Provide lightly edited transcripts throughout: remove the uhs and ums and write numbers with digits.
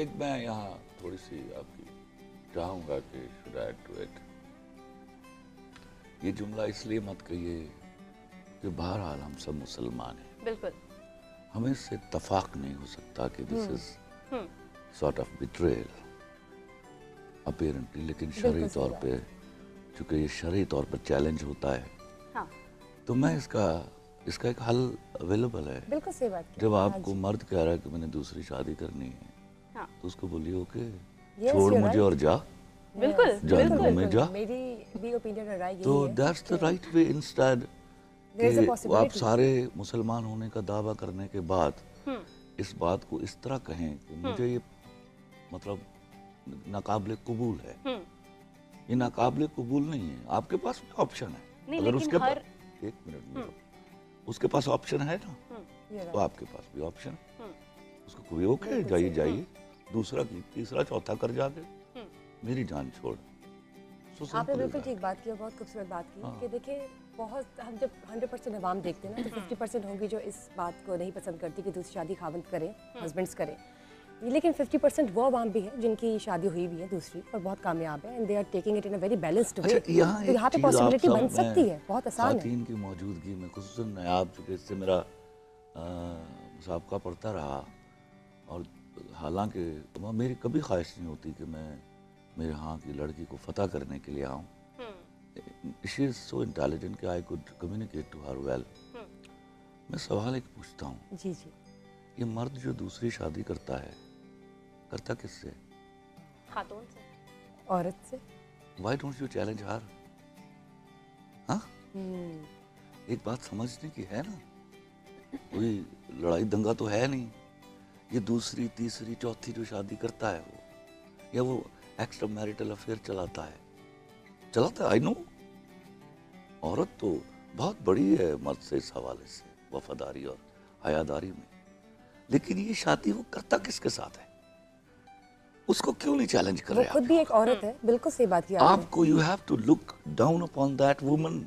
एक मैं यहाँ थोड़ी सी आपकी चाहूँगा कि शुड ऐड टू इट, ये जुमला इसलिए मत कहिए कि बहरहाल हम सब मुसलमान हैं, बिल्कुल, हमें इससे इत्तफाक नहीं हो सकता कि this is sort of betrayal apparently, लेकिन शरई तौर पे चूंकि ये शरई तौर पर चैलेंज होता है, हाँ, तो मैं इसका एक हल अवेलेबल है। बिल्कुल सही बात। जब आपको मर्द कह रहा है कि मैंने दूसरी शादी करनी है, हाँ, तो उसको बोलिए ओके, Yes, छोड़ you're मुझे right. और जा, बिल्कुल, जहन्नुम में जा। मेरी भी ओपिनियन और राय तो यही है। That's the right way. Instead There's a कि possibility. आप सारे मुसलमान होने का दावा करने के बाद इस बात को इस तरह कहें कि मुझे ये मतलब नाकाबिले कबूल है, ये नाकाबिले कबूल नहीं है। आपके पास भी ऑप्शन है, नहीं, अगर लेकिन उसके हर पास एक मिनट उसके पास ऑप्शन है ना, तो आपके पास भी ऑप्शन है। उसको कोई ओके जाइए जाइए, दूसरा तीसरा चौथा कर जाके मेरी जान छोड़। आपने बिल्कुल ठीक बात की और बहुत खूबसूरत बात की कि देखिए, बहुत हम जब 100% अवाम देखते हैं ना, तो 50% होंगी जो इस बात को नहीं पसंद करती कि दूसरी शादी खावंद करें, हस्बैंड्स करें, लेकिन 50% वो अवाम भी है जिनकी शादी हुई भी है दूसरी और बहुत कामयाब है, and they are taking it in a very balanced way. तो यहाँ पे पॉसिबिलिटी बन सकती है, बहुत आसान है। खातन की मौजूदगी में, खुसूसन आप चूँकि इससे मेरा मुसाबका पड़ता रहा, और हालांकि मेरी कभी ख्वाहिश नहीं होती कि मैं मेरे यहाँ की लड़की को फतह करने के लिए आऊँ। शी इज़ सो इंटेलिजेंट कि I could communicate to her well. मैं सवाल एक पूछता हूँ, जी जी, ये मर्द जो दूसरी शादी करता है, करता किससे? खातून से, औरत से। Why don't you challenge her? हाँ? एक बात समझने की है ना, कोई लड़ाई दंगा तो है नहीं। ये दूसरी तीसरी चौथी जो शादी करता है वो, या वो एक्स्ट्रा मैरिटल अफेयर चलाता है, आई नो। औरत तो बहुत बड़ी है मर्द से इस हवाले से, वफादारी और हयादारी में, लेकिन ये शादी वो करता किसके साथ है? उसको क्यों नहीं चैलेंज कर रहे? वो खुद भी एक औरत है, बिल्कुल सही बात की आपको you have to look down upon that woman.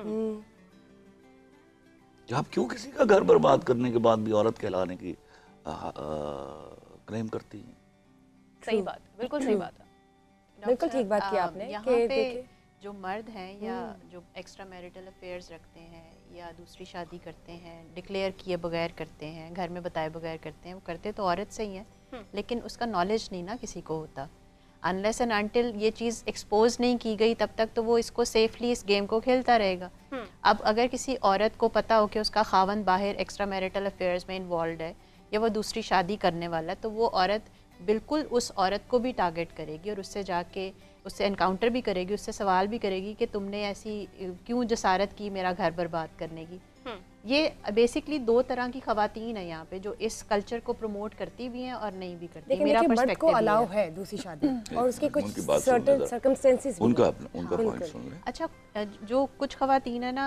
आप क्यों किसी का घर बर्बाद करने के बाद भी औरत कहलाने की क्लेम करती हैं? सही बात, बिल्कुल सही बात है। बिल्कुल ठीक बात की आपने। यहाँ कि पे देखिए, जो मर्द हैं या जो एक्स्ट्रा मैरिटल अफेयर्स रखते हैं या दूसरी शादी करते हैं, डिक्लेयर किए बगैर करते हैं, घर में बताए बगैर करते हैं, वो करते तो औरत से ही हैं, लेकिन उसका नॉलेज नहीं ना किसी को होता। अनलेस एंड अनटिल ये चीज़ एक्सपोज नहीं की गई, तब तक तो वो इसको सेफली इस गेम को खेलता रहेगा। अब अगर किसी औरत को पता हो कि उसका खावंद बाहर एक्स्ट्रा मैरिटल अफेयर्स में इन्वॉल्व है या वो दूसरी शादी करने वाला है, तो वो औरत बिल्कुल उस औरत को भी टारगेट करेगी और उससे जाके उससे एनकाउंटर भी करेगी, उससे सवाल भी करेगी कि तुमने ऐसी क्यों जसारत की मेरा घर बर्बाद करने की। ये बेसिकली दो तरह की खवातीन है यहाँ पे, जो इस कल्चर को प्रमोट करती भी हैं और नहीं भी करती। लेकिन मेरा देखिए, मर्द को पर्सपेक्टिव अलाउ है दूसरी शादी और उसके कुछ उनकी बात सुन सर्टेन लें, सर्कमस्टेंसेस भी उनका हैं। उनका पॉइंट सुन लें। अच्छा, जो कुछ खवातीन है ना,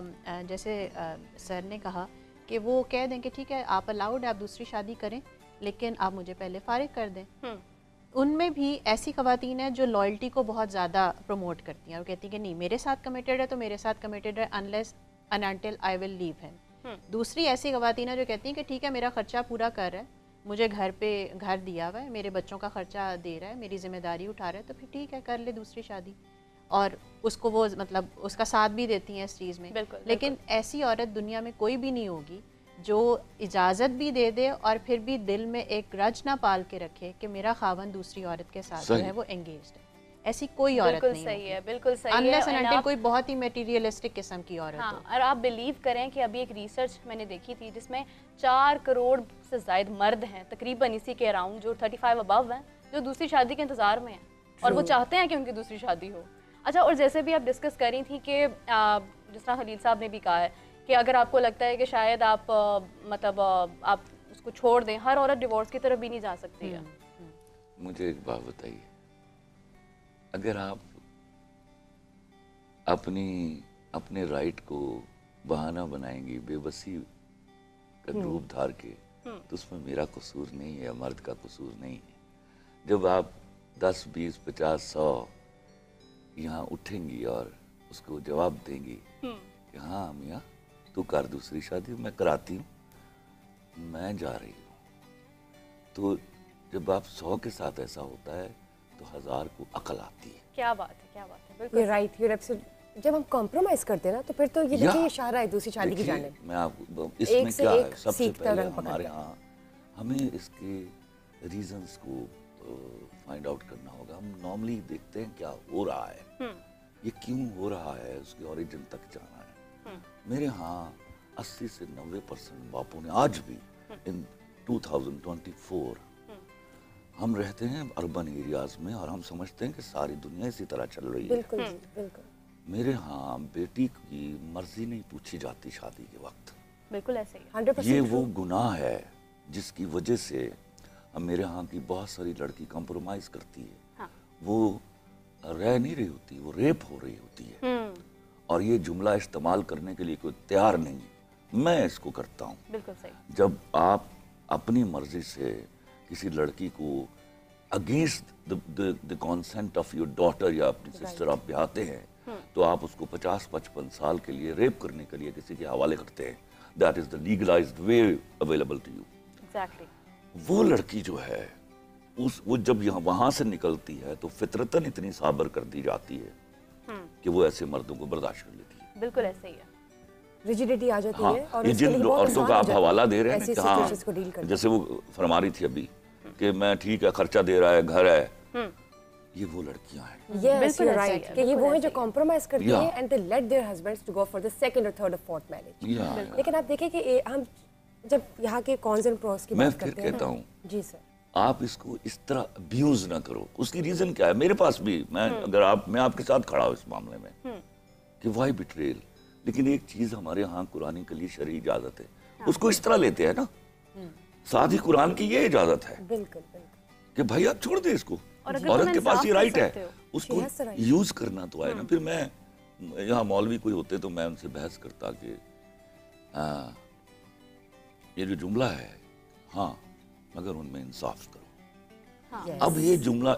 जैसे सर ने कहा कि वो कह दें कि ठीक है आप अलाउड है, आप दूसरी शादी करें, लेकिन आप मुझे पहले फारिग कर दें। उनमें भी ऐसी खवातीन हैं जो लॉयल्टी को बहुत ज़्यादा प्रमोट करती हैं और कहती हैं कि नहीं, मेरे साथ कमिटेड है तो मेरे साथ कमिटेड है, unless and until I will leave him. दूसरी ऐसी खवातीन है जो कहती हैं कि ठीक है मेरा खर्चा पूरा कर रहा है, मुझे घर पे घर दिया हुआ है, मेरे बच्चों का खर्चा दे रहा है, मेरी जिम्मेदारी उठा रहा है, तो फिर ठीक है कर ले दूसरी शादी, और उसको वो मतलब उसका साथ भी देती हैं इस चीज़ में। लेकिन ऐसी औरत दुनिया में कोई भी नहीं होगी जो इजाज़त भी दे दे और फिर भी दिल में एक ग्रज ना पाल के रखे कि मेरा खावन दूसरी औरत के साथ जो है वो एंगेज्ड है। ऐसी कोई औरत नहीं सही है, बिल्कुल सही है। अनलेस एंड अनटिल कोई बहुत ही मटेरियलिस्टिक किस्म की औरत हो। और आप बिलीव करें कि अभी एक रिसर्च मैंने देखी थी जिसमें 4 करोड़ से ज़ायद मर्द हैं तकरीबन इसी के अराउंड, जो 35 अबव हैं, जो दूसरी शादी के इंतज़ार में हैं और वो चाहते हैं कि उनकी दूसरी शादी हो। अच्छा, और जैसे भी आप डिस्कस कर रही थी कि जिस तरह खलील साहब ने भी कहा है कि अगर आपको लगता है कि शायद आप मतलब आप उसको छोड़ दें, हर औरत डिवोर्स की तरफ भी नहीं जा सकती है। मुझे एक बात बताइए, अगर आप अपने राइट को बहाना बनाएंगी बेबसी का रूप धार के, तो उसमें मेरा कसूर नहीं है, मर्द का कसूर नहीं है। जब आप 10, 20, 50, 100 यहाँ उठेंगी और उसको जवाब देंगी कि हाँ मियाँ तू कर दूसरी शादी, मैं कराती हूँ, मैं जा रही हूँ, तो जब आप 100 के साथ ऐसा होता है तो 1000 को अकल आती है। क्या बात है, क्या बात है, बिल्कुल ये राइट, ये एब्सोल्युटली। जब हम कॉम्प्रोमाइज करते हैं ना तो फिर तो ये देखिए ये इशारा है दूसरी शादी की जाने। मैं आपको इसमें क्या है, सबसे पहले रंग हमारे यहाँ हमें इसके रीजंस को फाइंड आउट करना होगा। हम नॉर्मली देखते हैं क्या हो रहा है, ये क्यों हो रहा है, उसके ओरिजिन तक जाना है। मेरे यहाँ 80 से 90% बापों ने आज भी इन 2024 हम रहते हैं अर्बन एरियाज में और हम समझते हैं कि सारी दुनिया इसी तरह चल रही है। बिल्कुल जी, बिल्कुल। मेरे यहाँ बेटी की मर्जी नहीं पूछी जाती शादी के वक्त। बिल्कुल ऐसे ही 100% ये वो गुनाह है जिसकी वजह से मेरे यहाँ की बहुत सारी लड़की कॉम्प्रोमाइज करती है। हाँ। वो रह नहीं रही होती, वो रेप हो रही होती है। और ये जुमला इस्तेमाल करने के लिए कोई तैयार नहीं, मैं इसको करता हूँ। बिल्कुल सही। जब आप अपनी मर्जी से किसी लड़की को against the consent of your daughter या अपनी सिस्टर आप ब्याहते हैं तो आप उसको 50-55 साल के लिए रेप करने के लिए किसी के हवाले करते हैं। That is the legalised way available to you. Exactly. वो लड़की जो है वो जब यहाँ वहां से निकलती है तो फितरतन इतनी साबर कर दी जाती है कि वो ऐसे मर्दों को बर्दाश्त कर लेती है। बिल्कुल ऐसे ही है। रिजिडिटी आ जाती हाँ, है और ये जिन औरतों का आप हवाला दे रहे हैं ऐसी कि हाँ, सिचुएशंस को डील करना। जैसे वो फरमा रही थी अभी कि मैं ठीक है, खर्चा दे रहा है, घर है, ये वो लड़कियां हैं। Yes, बिल्कुल you're ऐसा ही right है, कि ये बिल्कुल वो हैं ऐसा जो ही है। कॉम्प्रोमाइज करती Yeah. हैं and they let their husbands to go for the second और थर्ड और फोर्थ मैरिज। या लेकिन आप देखिए कि हम जब यहाँ के कॉन्स एंड प्रोस की मैं बात फिर करते हैं कहता हूँ जी सर, आप इसको इस तरह अब्यूज ना करो। उसकी रीजन क्या है, मेरे पास भी मैं आपके साथ खड़ा हूँ इस मामले में कि वाई बिट्रेल। लेकिन एक चीज हमारे यहाँ कुरान के लिए शरई इजाजत है, उसको इस तरह लेते हैं ना, साथ ही कुरान की ये इजाजत है बिल्कुल बिल्कुल कि भाई आप छोड़ दे इसको, और अगर औरत तुम के पास इंसाफ ये कर राइट सकते है, हो। उसको She has the right. Use करना तो आए ना। फिर मैं यहाँ मौलवी कोई होते तो मैं उनसे बहस करता कि ये जो जुमला है, हाँ मगर उनमें इंसाफ करो। Yes. अब ये जुमला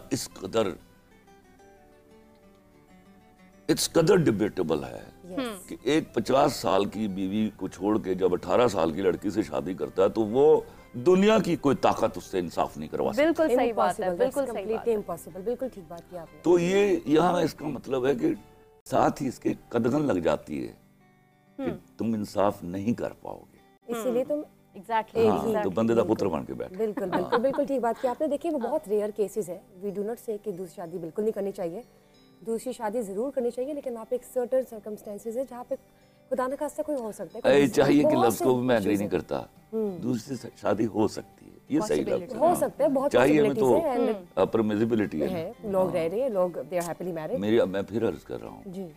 इट्स कदर डिबेटेबल है Yes. कि एक 50 साल की बीवी को छोड़ के जब 18 साल की लड़की से शादी करता है तो वो दुनिया की कोई ताकत उससे इंसाफ नहीं करवा सकती। बिल्कुल सही बात है, Impossible, बिल्कुल that's सही बात completely है। impossible, बिल्कुल ठीक बात की आपने। तो ये यहाँ इसका मतलब है कि साथ ही इसके कदगन लग जाती है कि तुम इंसाफ नहीं कर पाओगे। इसीलिए तुम एग्जैक्टली हाँ, तो बंदे का पुत्र बन के बैठ। बिल्कुल बिल्कुल बिल्कुल ठीक बात की आपने। देखिए वो बहुत रेयर केसेस है, वी डू नॉट से कि दूसरी शादी बिल्कुल नहीं करनी चाहिए, दूसरी शादी जरूर करनी चाहिए, लेकिन आप एक सर्टेन सर्कमस्टेंसेस है जहाँ पे खुदा न खास्ता कोई हो सकता है। ऐ चाहिए कि बहुत लफ्ज को भी मैं से एग्री issues नहीं हैं। करता, दूसरी से शादी हो सकती है, ये सही लफ्ज है। हो सकता है, बहुत चाहिए में possibilities हैं and तो परमिजिबिलिटी है। है, लोग रह रहे हैं, लोग दे आर हैप्पीली मैरिड। मैं फिर अर्ज कर रहा हूँ जी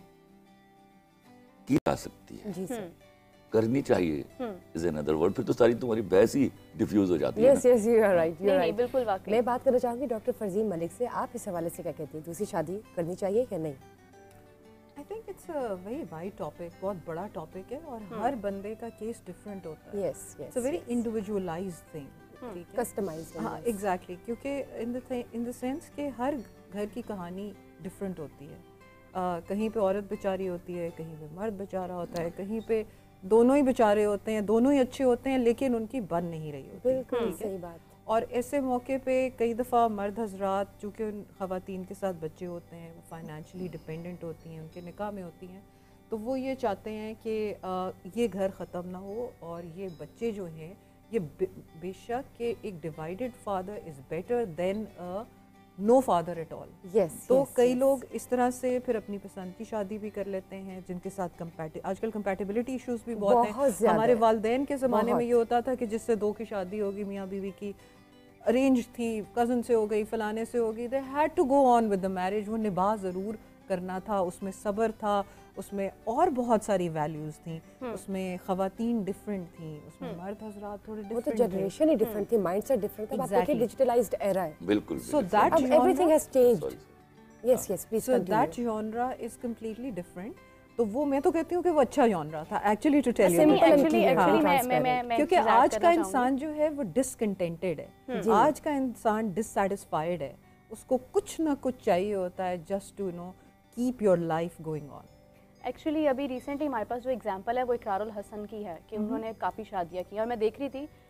की जा सकती है, जी सर। करनी चाहिए इज अनदर वर्ड। फिर तो सारी तुम्हारी बहस ही डिफ्यूज हो जाती है yes yes you are right, you नहीं आर नहीं राइट। बिल्कुल वाकई। मैं बात करना चाहूंगी डॉक्टर फरजीन मलिक से, आप इस हवाले से क्या कहती हैं, दूसरी शादी करनी चाहिए या नहीं? I think it's a very wide topic, बहुत बड़ा टॉपिक है और हर बंदे का केस डिफरेंट होता है। Yes it's a very individualised thing, ठीक है, कस्टमाइज्ड। हाँ एग्जैक्टली, क्योंकि इन द सेंस कि हर घर की कहानी डिफरेंट होती है। कहीं पे औरत बेचारी होती है, कहीं पे मर्द बेचारा होता है, कहीं पे दोनों ही बेचारे होते हैं, दोनों ही अच्छे होते हैं, लेकिन उनकी बन नहीं रही होती। बिल्कुल ठीक है? सही बात। और ऐसे मौके पे कई दफ़ा मर्द हजरात चूँकि उन ख़वातीन के साथ बच्चे होते हैं, वो फाइनेंशियली डिपेंडेंट होती हैं, उनके निकाह में होती हैं, तो वो ये चाहते हैं कि ये घर ख़त्म ना हो और ये बच्चे जो हैं ये बेशक के एक divided father is better than no father at all. Yes तो कई लोग इस तरह से फिर अपनी पसंद की शादी भी कर लेते हैं जिनके साथ आजकल कंपैटिबिलिटी इश्यूज भी बहुत हैं। ज्यादा हमारे है। वालदेन के ज़माने में बहुत। ये होता था कि जिससे दो की शादी होगी, मियाँ बीवी की अरेंज थी, कज़न से हो गई, फलाने से हो गई, they had to go on with the marriage. वो निभा ज़रूर करना था, उसमें सब्र था, उसमें और बहुत सारी वैल्यूज़ थी, उसमें ख़वातीन डिफरेंट थी, उसमें मर्द हजरात थोड़े वो तो डिफरेंट जनरेशन ही डिफरेंट थी, माइंडसेट डिफरेंट था। अब आप देखिए Exactly. डिजिटलाइज्ड एरा है, बिल्कुल सो दैट अब everything has changed. Sorry. Yes yes please so that continue. Genre is completely different. तो वो मैं तो कहती हूँ कि वो अच्छा जॉनरा था actually, to tell you, Simple and actually clear, actually हाँ, मैं क्योंकि एक चीज़ आज add का करना इंसान जो है वो डिसकंटेंटेड है, आज का इंसान डिससैटिस्फाइड है, उसको कुछ ना कुछ चाहिए होता है just to know keep your life going on. Actually अभी रिसेंटली हमारे पास जो एग्जांपल है वो इकरारुल हसन की है कि उन्होंने काफ़ी शादियां की और मैं देख रही थी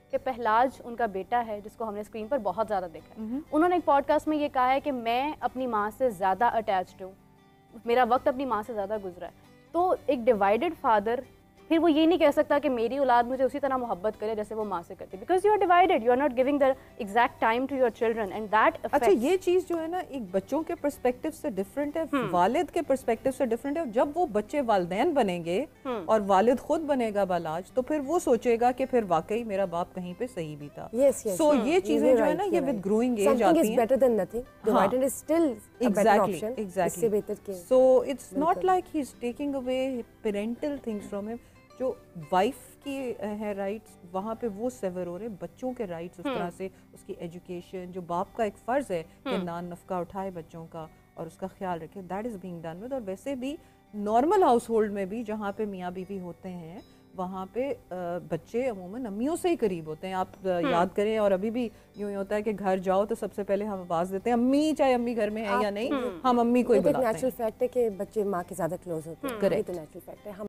कि पहलाज उनका बेटा है जिसको हमने स्क्रीन पर बहुत ज़्यादा देखा है, उन्होंने एक पॉडकास्ट में ये कहा है कि मैं अपनी माँ से ज़्यादा अटैच्ड हूँ, मेरा वक्त अपनी माँ से ज़्यादा गुजरा है। तो एक डिवाइडेड फादर फिर वो ये नहीं कह सकता कि मेरी औलाद मुझे उसी तरह मोहब्बत करे जैसे वो माँ से करती, because you are divided, you are not giving the exact time to your children and that अच्छा, ये चीज़ जो है ना एक बच्चों के पर्सपेक्टिव से डिफरेंट है, वालिद के पर्सपेक्टिव से डिफरेंट है। जब वो बच्चे वालिदैन बनेंगे और वालिद खुद बनेगा बालाज, तो फिर वो सोचेगा कि फिर वाकई मेरा बाप कहीं पे सही भी था। सो ये चीज़ें जो है ना ये विद ग्रोइंग एज आती हैं। Better than nothing, divided is still a better option. इससे बेहतर क्या? So it's not like he is taking away parental things from him. जो वाइफ की है राइट्स, वहाँ पे वो सेवर हो रहे, बच्चों के राइट्स उस तरह से, उसकी एजुकेशन, जो बाप का एक फ़र्ज़ है कि नान नफ़का उठाए बच्चों का और उसका ख्याल रखे, that is being done with. और वैसे भी नॉर्मल हाउस होल्ड में भी जहाँ पे मियाँ बीवी होते हैं वहाँ पे बच्चे अमूमन अम्मियों से ही करीब होते हैं। आप याद करें, और अभी भी यूँ ही होता है कि घर जाओ तो सबसे पहले हम आवाज़ देते हैं अम्मी, चाहे अम्मी घर में है या नहीं, हम अम्मी को ही बुलाते हैं। नेचुरल फैक्ट है कि बच्चे माँ के ज़्यादा क्लोज होते हैं, करेक्ट, तो नेचुरल फैक्ट है।